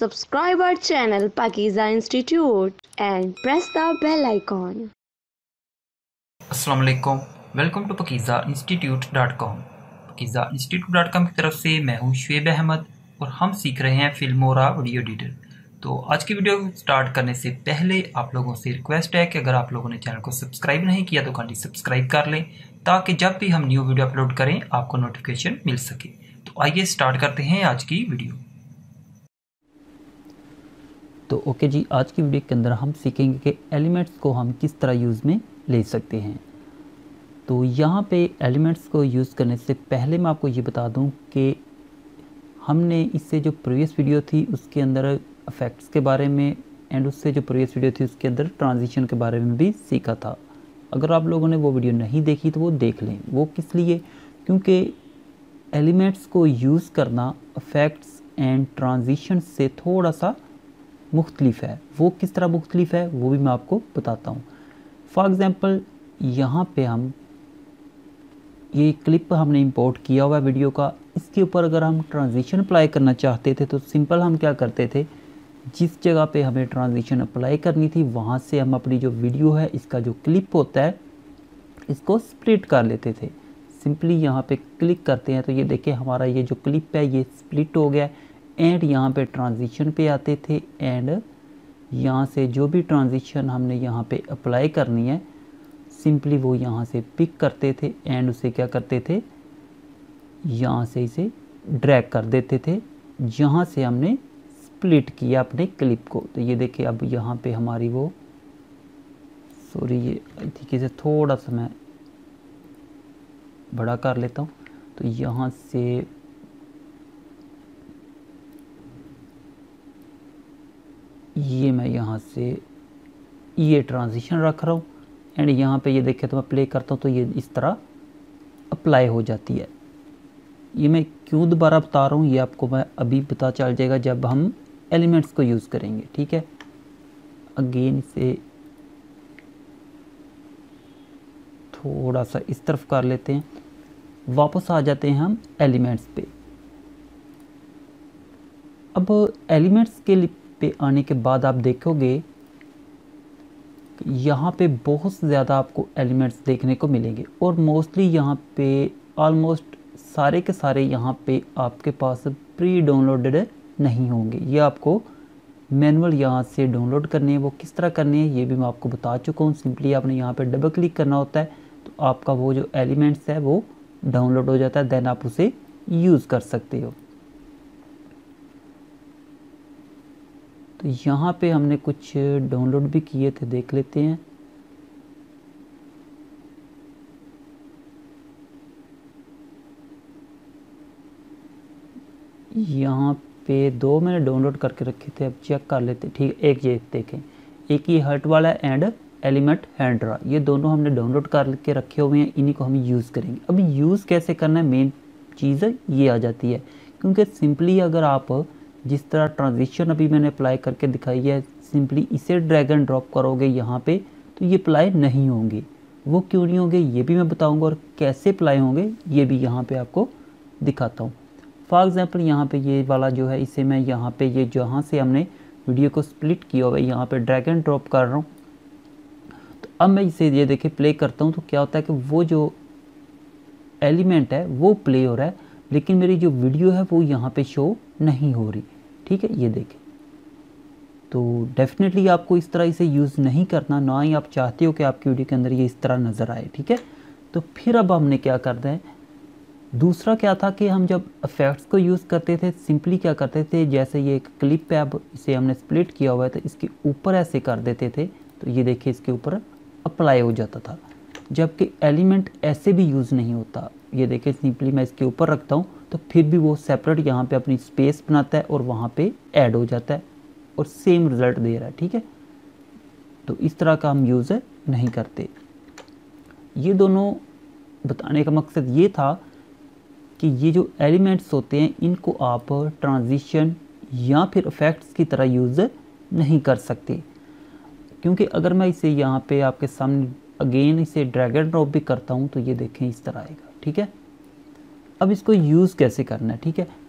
subscribe our channel Pakiza Institute and press the bell icon. अस्सलाम वालेकुम, welcome to pakizainstitute.com। pakizainstitute.com की तरफ से मैं हूं शुएब अहमद और हम सीख रहे हैं फिल्मोरा वीडियो एडिटर। तो आज की वीडियो स्टार्ट करने से पहले आप लोगों से रिक्वेस्ट है कि अगर आप लोगों ने चैनल को सब्सक्राइब नहीं किया तो काइंडली सब्सक्राइब कर लें ताकि जब भी हम न्यू वीडियो अपलोड करें आपको नोटिफिकेशन मिल सके। तो आइए स्टार्ट करते हैं आज की वीडियो। तो ओके जी, आज की वीडियो के अंदर हम सीखेंगे कि एलिमेंट्स को हम किस तरह यूज़ में ले सकते हैं। तो यहाँ पे एलिमेंट्स को यूज़ करने से पहले मैं आपको ये बता दूँ कि हमने इससे जो प्रीवियस वीडियो थी उसके अंदर इफ़ेक्ट्स के बारे में एंड उससे जो प्रीवियस वीडियो थी उसके अंदर ट्रांजिशन के बारे में भी सीखा था। अगर आप लोगों ने वो वीडियो नहीं देखी तो वो देख लें। वो किस लिए? क्योंकि एलिमेंट्स को यूज़ करना इफ़ेक्ट्स एंड ट्रांजिशन से थोड़ा सा मुख्तलिफ है। वो किस तरह मुख्तलिफ है वो भी मैं आपको बताता हूँ। फॉर एग्ज़ाम्पल यहाँ पे हम ये क्लिप हमने इंपोर्ट किया हुआ है वीडियो का, इसके ऊपर अगर हम ट्रांजिशन अप्लाई करना चाहते थे तो सिंपल हम क्या करते थे, जिस जगह पे हमें ट्रांजिशन अप्लाई करनी थी वहाँ से हम अपनी जो वीडियो है इसका जो क्लिप होता है इसको स्प्लिट कर लेते थे। सिंपली यहाँ पे क्लिक करते हैं तो ये देखिए हमारा ये जो क्लिप है ये स्प्लिट हो गया एंड यहाँ पे ट्रांजिशन पे आते थे एंड यहाँ से जो भी ट्रांजिशन हमने यहाँ पे अप्लाई करनी है सिंपली वो यहाँ से पिक करते थे एंड उसे क्या करते थे, यहाँ से इसे ड्रैग कर देते थे जहाँ से हमने स्प्लिट किया अपने क्लिप को। तो ये देखिए अब यहाँ पे हमारी वो सॉरी ये ठीक से थोड़ा सा मैं बड़ा कर लेता हूँ। तो यहाँ से ये मैं यहाँ से ये ट्रांजिशन रख रहा हूँ एंड यहाँ पे ये देखें तो मैं प्ले करता हूँ तो ये इस तरह अप्लाई हो जाती है। ये मैं क्यों दोबारा बता रहा हूँ ये आपको मैं अभी पता चल जाएगा जब हम एलिमेंट्स को यूज़ करेंगे। ठीक है, अगेन इसे थोड़ा सा इस तरफ कर लेते हैं, वापस आ जाते हैं हम एलिमेंट्स पे। अब एलिमेंट्स के पे आने के बाद आप देखोगे यहाँ पे बहुत ज़्यादा आपको एलिमेंट्स देखने को मिलेंगे और मोस्टली यहाँ पे ऑलमोस्ट सारे के सारे यहाँ पे आपके पास प्री डाउनलोडेड नहीं होंगे। ये आपको मैनुअल यहाँ से डाउनलोड करने हैं। वो किस तरह करने हैं ये भी मैं आपको बता चुका हूँ। सिंपली आपने यहाँ पे डबल क्लिक करना होता है तो आपका वो जो एलिमेंट्स है वो डाउनलोड हो जाता है, देन आप उसे यूज़ कर सकते हो। तो यहाँ पे हमने कुछ डाउनलोड भी किए थे, देख लेते हैं। यहाँ पे दो मैंने डाउनलोड करके रखे थे, अब चेक कर लेते। ठीक है, एक ये देखें, एक ये हर्ट वाला एंड एलिमेंट हैंड्रा, ये दोनों हमने डाउनलोड करके रखे हुए हैं। इन्हीं को हम यूज़ करेंगे। अब यूज़ कैसे करना है मेन चीज़ ये आ जाती है, क्योंकि सिंपली अगर आप जिस तरह ट्रांजिशन अभी मैंने अप्लाई करके दिखाई है सिंपली इसे ड्रैग एंड ड्रॉप करोगे यहाँ पे तो ये अप्लाई नहीं होंगे। वो क्यों नहीं होंगे ये भी मैं बताऊंगा और कैसे अप्लाई होंगे ये भी यहाँ पे आपको दिखाता हूँ। फॉर एग्जांपल यहाँ पे ये वाला जो है इसे मैं यहाँ पे ये जहाँ से हमने वीडियो को स्प्लिट किया हुआ है यहाँ पे ड्रैग एंड ड्रॉप कर रहा हूँ। तो अब मैं इसे ये देखिए प्ले करता हूँ तो क्या होता है कि वो जो एलिमेंट है वो प्ले हो रहा है लेकिन मेरी जो वीडियो है वो यहाँ पे शो नहीं हो रही। ठीक है, ये देखें। तो डेफिनेटली आपको इस तरह इसे यूज़ नहीं करना, ना ही आप चाहते हो कि आपकी वीडियो के अंदर ये इस तरह नज़र आए। ठीक है, तो फिर अब हमने क्या करना है, दूसरा क्या था कि हम जब इफ़ेक्ट्स को यूज़ करते थे सिंपली क्या करते थे, जैसे ये एक क्लिप है अब इसे हमने स्प्लिट किया हुआ है तो इसके ऊपर ऐसे कर देते थे तो ये देखिए इसके ऊपर अप्लाई हो जाता था, जबकि एलिमेंट ऐसे भी यूज़ नहीं होता। ये देखिए सिंपली मैं इसके ऊपर रखता हूँ तो फिर भी वो सेपरेट यहाँ पे अपनी स्पेस बनाता है और वहाँ पे ऐड हो जाता है और सेम रिज़ल्ट दे रहा है। ठीक है, तो इस तरह का हम यूज़ नहीं करते। ये दोनों बताने का मकसद ये था कि ये जो एलिमेंट्स होते हैं इनको आप ट्रांजिशन या फिर इफ़ेक्ट्स की तरह यूज़ नहीं कर सकते, क्योंकि अगर मैं इसे यहाँ पे आपके सामने अगेन इसे ड्रैग एंड ड्रॉप भी करता हूँ तो ये देखें इस तरह आएगा। ठीक है, अब इसको यूज़ कैसे करना है। ठीक है,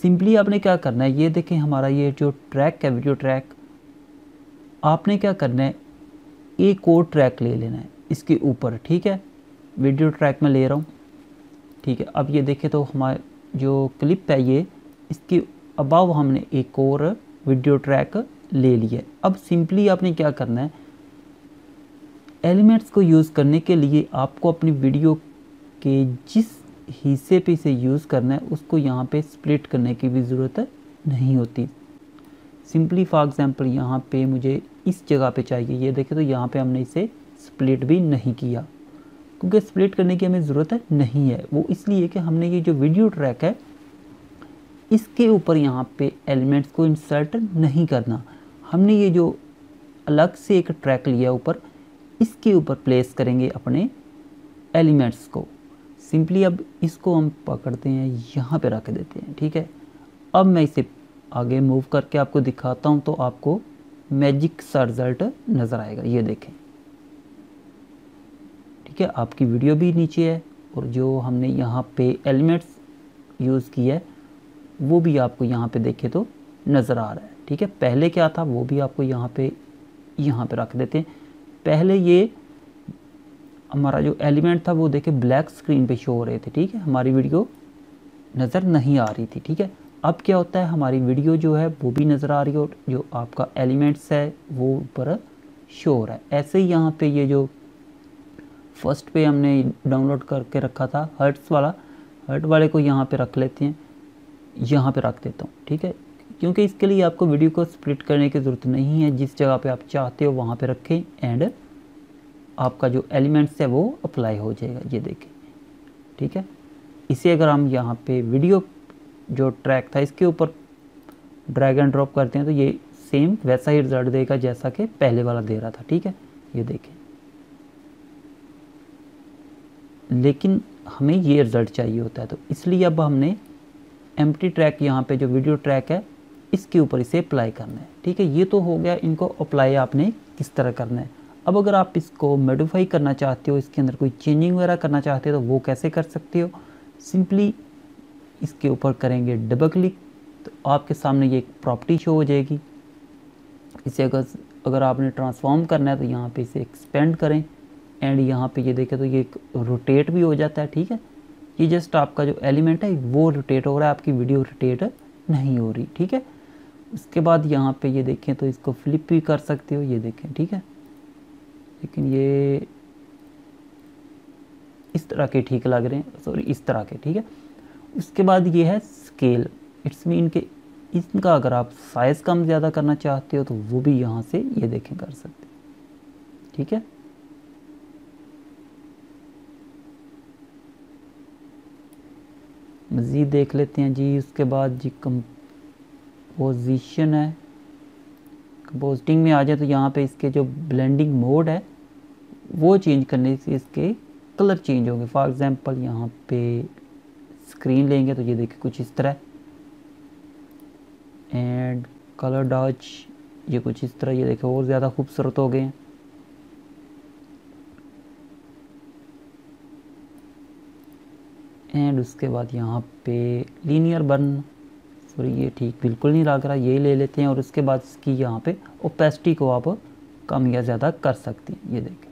सिंपली आपने क्या करना है, ये देखें हमारा ये जो ट्रैक है वीडियो ट्रैक, आपने क्या करना है, एक और ट्रैक ले लेना है इसके ऊपर, ठीक है। वीडियो ट्रैक में ले रहा हूँ, ठीक है। अब ये देखें तो हमारा जो क्लिप है ये, इसके अबाव हमने एक और वीडियो ट्रैक ले लिया है। अब सिंपली आपने क्या करना है, एलिमेंट्स को यूज़ करने के लिए आपको अपनी वीडियो के जिस हिस्से पे इसे यूज़ करना है उसको यहाँ पे स्प्लिट करने की भी ज़रूरत नहीं होती। सिंपली फॉर एग्जांपल यहाँ पे मुझे इस जगह पे चाहिए, ये देखें तो यहाँ पे हमने इसे स्प्लिट भी नहीं किया, क्योंकि स्प्लिट करने की हमें ज़रूरत नहीं है। वो इसलिए कि हमने ये जो वीडियो ट्रैक है इसके ऊपर यहाँ पे एलिमेंट्स को इंसर्ट नहीं करना। हमने ये जो अलग से एक ट्रैक लिया ऊपर, इसके ऊपर प्लेस करेंगे अपने एलिमेंट्स को। सिंपली अब इसको हम पकड़ते हैं, यहाँ पे रख देते हैं, ठीक है। अब मैं इसे आगे मूव करके आपको दिखाता हूँ तो आपको मैजिक सा रिजल्ट नज़र आएगा। ये देखें, ठीक है। आपकी वीडियो भी नीचे है और जो हमने यहाँ पे एलिमेंट्स यूज़ किया है वो भी आपको यहाँ पे देखे तो नज़र आ रहा है, ठीक है। पहले क्या था वो भी आपको यहाँ पे रख देते हैं। पहले ये हमारा जो एलिमेंट था वो देखे ब्लैक स्क्रीन पे शो हो रहे थे, ठीक है, हमारी वीडियो नज़र नहीं आ रही थी, ठीक है। अब क्या होता है, हमारी वीडियो जो है वो भी नज़र आ रही है और जो आपका एलिमेंट्स है वो ऊपर शो हो रहा है। ऐसे ही यहाँ पे ये जो फर्स्ट पे हमने डाउनलोड करके रखा था हर्ट्स वाले को यहाँ पे रख लेते हैं, यहाँ पे रख देता हूँ, ठीक है। क्योंकि इसके लिए आपको वीडियो को स्प्लिट करने की ज़रूरत नहीं है, जिस जगह पे आप चाहते हो वहाँ पे रखें एंड आपका जो एलिमेंट्स है वो अप्लाई हो जाएगा। ये देखें, ठीक है। इसे अगर हम यहाँ पे वीडियो जो ट्रैक था इसके ऊपर ड्रैग एंड ड्रॉप करते हैं तो ये सेम वैसा ही रिजल्ट देगा जैसा कि पहले वाला दे रहा था, ठीक है। ये देखें, लेकिन हमें ये रिजल्ट चाहिए होता है, तो इसलिए अब हमने एम्प्टी ट्रैक यहाँ पे जो वीडियो ट्रैक है इसके ऊपर इसे अप्लाई करना है, ठीक है। ये तो हो गया, इनको अप्लाई आपने किस तरह करना है। अब अगर आप इसको मॉडिफाई करना चाहते हो, इसके अंदर कोई चेंजिंग वगैरह करना चाहते हो तो वो कैसे कर सकते हो। सिंपली इसके ऊपर करेंगे डबल क्लिक तो आपके सामने ये एक प्रॉपर्टी शो हो जाएगी। इसे अगर आपने ट्रांसफॉर्म करना है तो यहाँ पे इसे एक्सपेंड करें एंड यहाँ पे ये देखें तो ये एक रोटेट भी हो जाता है, ठीक है। ये जस्ट आपका जो एलिमेंट है वो रोटेट हो रहा है, आपकी वीडियो रोटेट नहीं हो रही, ठीक है। उसके बाद यहाँ पे ये देखें तो इसको फ्लिप भी कर सकते हो, ये देखें, ठीक है। लेकिन ये इस तरह के ठीक लग रहे हैं, सॉरी इस तरह के, ठीक है। उसके बाद ये है स्केल, इट्स मीन के इनका अगर आप साइज़ कम ज़्यादा करना चाहते हो तो वो भी यहाँ से ये देखें कर सकते, ठीक है। मज़ीद देख लेते हैं जी। उसके बाद जी कंपोजिशन है, कंपोजिटिंग में आ जाए तो यहाँ पे इसके जो ब्लेंडिंग मोड है वो चेंज करने से इसके कलर चेंज होंगे। फॉर एग्जांपल यहाँ पे स्क्रीन लेंगे तो ये देखिए कुछ इस तरह, एंड कलर डॉज ये कुछ इस तरह, ये देखिए और ज़्यादा खूबसूरत हो गए हैं। एंड उसके बाद यहाँ पे लीनियर बर्न, सॉरी ये ठीक बिल्कुल नहीं लग रहा, ये ले लेते हैं। और उसके बाद इसकी यहाँ पे ओपेसिटी को आप कम या ज़्यादा कर सकते हैं, ये देखें।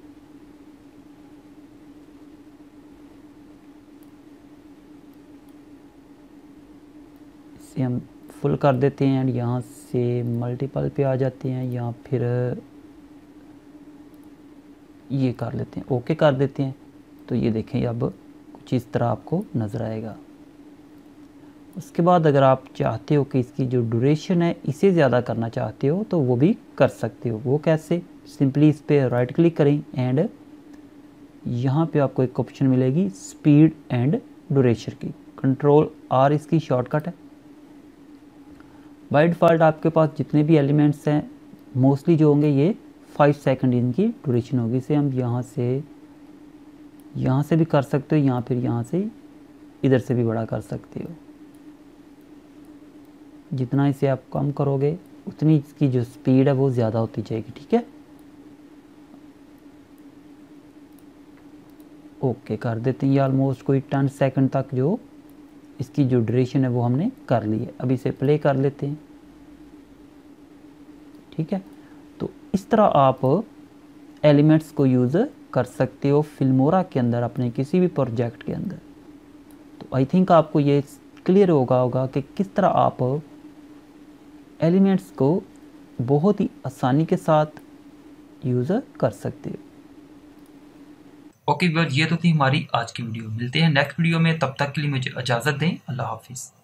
इसे हम फुल कर देते हैं एंड यहाँ से मल्टीपल पे आ जाते हैं, या फिर ये कर लेते हैं, ओके कर देते हैं। तो ये देखें अब कुछ इस तरह आपको नज़र आएगा। उसके बाद अगर आप चाहते हो कि इसकी जो ड्यूरेशन है इसे ज़्यादा करना चाहते हो तो वो भी कर सकते हो। वो कैसे, सिंपली इस पर राइट क्लिक करें एंड यहाँ पे आपको एक ऑप्शन मिलेगी स्पीड एंड ड्यूरेशन की, कंट्रोल R इसकी शॉर्टकट है। बाय डिफ़ॉल्ट आपके पास जितने भी एलिमेंट्स हैं मोस्टली जो होंगे ये 5 सेकंड इनकी ड्यूरेशन होगी। इसे हम यहाँ से भी कर सकते हो, या फिर यहाँ से इधर से भी बड़ा कर सकते हो। जितना इसे आप कम करोगे उतनी इसकी जो स्पीड है वो ज़्यादा होती जाएगी, ठीक है। ओके कर देते हैं। ये ऑलमोस्ट कोई 10 सेकंड तक जो इसकी जो ड्यूरेशन है वो हमने कर ली है। अब इसे प्ले कर लेते हैं। ठीक है, तो इस तरह आप एलिमेंट्स को यूज़ कर सकते हो फिल्मोरा के अंदर अपने किसी भी प्रोजेक्ट के अंदर। तो आई थिंक आपको ये क्लियर होगा कि किस तरह आप एलिमेंट्स को बहुत ही आसानी के साथ यूज़ कर सकते हो। ओके व्यूअर्स, ये तो थी हमारी आज की वीडियो। मिलते हैं नेक्स्ट वीडियो में, तब तक के लिए मुझे इजाज़त दें। अल्लाह हाफिज़।